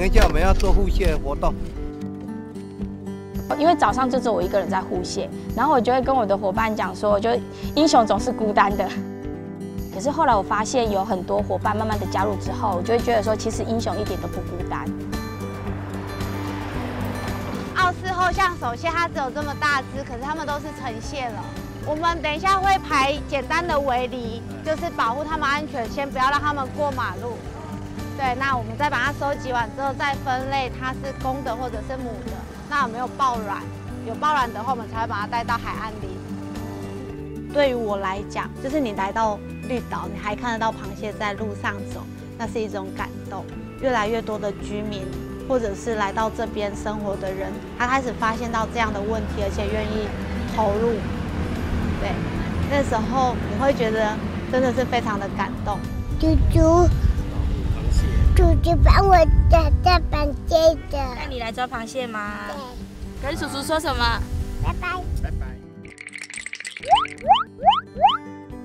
一下我们要做护蟹活动。 因为早上就只有我一个人在护蟹，然后我就会跟我的伙伴讲说，就英雄总是孤单的。可是后来我发现有很多伙伴慢慢的加入之后，我就会觉得说，其实英雄一点都不孤单。 澳式后象手蟹它只有这么大只，可是它们都是成蟹了。我们等一下会排简单的围篱，就是保护它们安全，先不要让它们过马路。对，那我们再把它收集完之后再分类，它是公的或者是母的。那有没有抱卵？有抱卵的话，我们才会把它带到海岸里。对于我来讲，就是你来到绿岛，你还看得到螃蟹在路上走，那是一种感动。越来越多的居民，或者是来到这边生活的人，他开始发现到这样的问题，而且愿意投入。对，那时候你会觉得真的是非常的感动。 猪猪。猪猪帮我抓螃蟹的。 那你来抓螃蟹吗？ 对。 跟叔叔说什么？ 拜拜。 拜拜。